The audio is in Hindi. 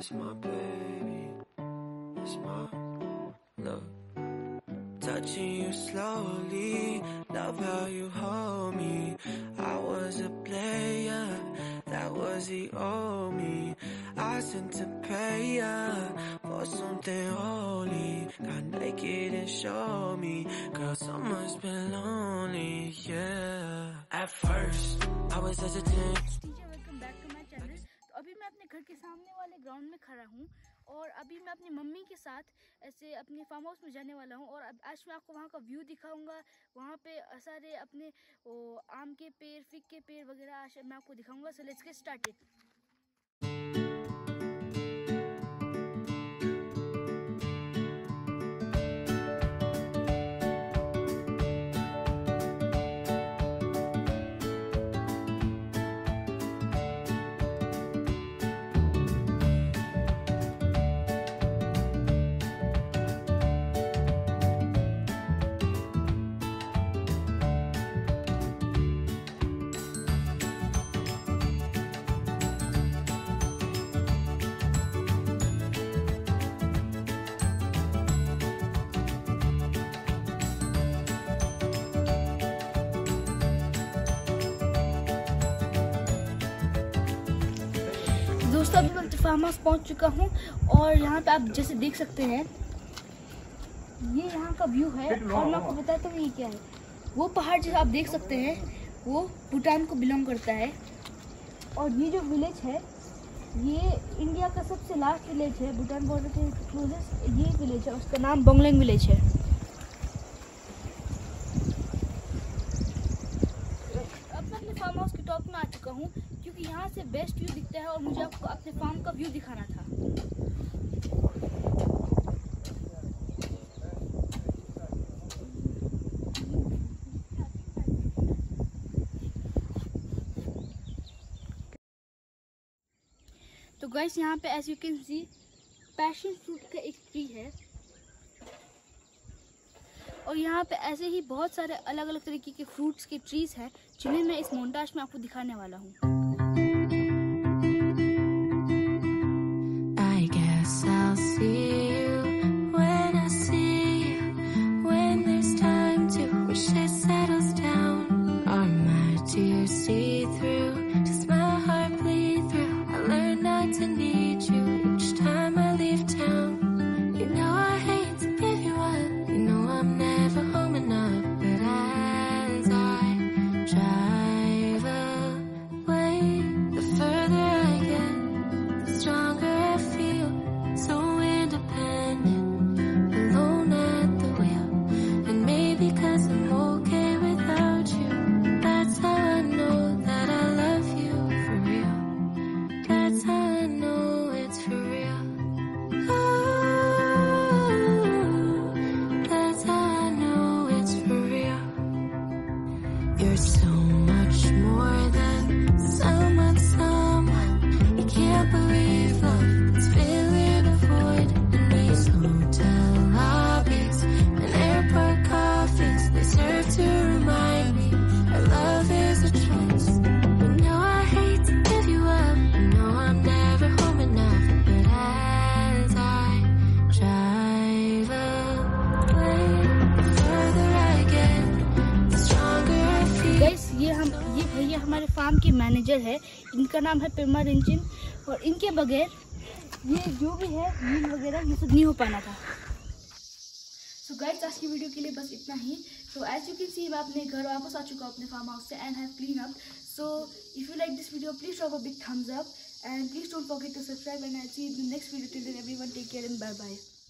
It's my baby, it's my love. Touching you slowly, love how you hold me. I was a player, that was the old me. I sent to pay for something holy. Got naked and showed me, girl, summer's been lonely, yeah. At first, I was hesitant. Welcome back to my channel. तो अभी मैं अपने घर के सामने वाले ग्राउंड में खड़ा हूँ और अभी मैं अपनी मम्मी के साथ ऐसे अपने फार्म हाउस में जाने वाला हूँ और आज मैं आपको वहाँ का व्यू दिखाऊंगा। वहाँ पे सारे अपने आम के पेड़, फिग के पेड़ वगैरह आज मैं आपको दिखाऊंगा। So let's get started. दोस्तों अभी मैं फार्म हाउस पहुंच चुका हूं और यहाँ पे आप जैसे देख सकते हैं ये यहाँ का व्यू है। और मैं आपको बताता हूँ ये क्या है। वो पहाड़ जो आप देख सकते हैं वो भूटान को बिलोंग करता है। और ये जो विलेज है ये इंडिया का सबसे लास्ट विलेज है, भूटान बॉर्डर के क्लोजेस्ट ये विलेज है, उसका नाम बोंगलेंग विलेज है। अब मैं अपने फार्म हाउस के टॉप में आ चुका हूँ क्योंकि यहाँ से बेस्ट व्यू दिखता है और मुझे आपको अपने फार्म का व्यू दिखाना था। तो गाइस यहाँ पे as you can see passion fruit का एक ट्री है और यहाँ पे ऐसे ही बहुत सारे अलग अलग तरीके के फ्रूट्स के ट्रीज हैं जिन्हें मैं इस मोन्टाज में आपको दिखाने वाला हूँ। ये भैया हमारे फार्म के मैनेजर है, इनका नाम है पेमा रिंचिन और इनके बगैर ये जो भी है मील वगैरह ये सब नहीं हो पाना था। सो गाइस आज की वीडियो के लिए बस इतना ही। So as you can see मैं अपने घर वापस आ चुका हूँ अपने फार्म हाउस से and have clean up. So if you like this video please drop a big thumbs up and please don't forget to subscribe and I see you in the next video. Till then everyone take care and bye bye.